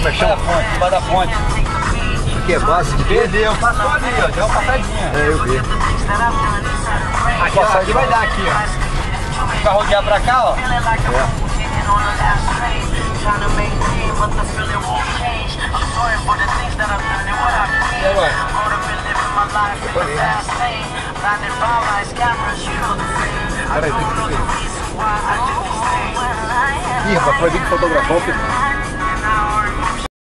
como é que chama? Debaixo da ponte. Que é base de quê? Perdeu, passou ali, ó, deu uma passadinha. É, eu vi. Aqui, ó, aqui vai dar aqui, ó. Vai rodear pra cá, ó. E agora? Ih, rapaz, foi vir fotografar o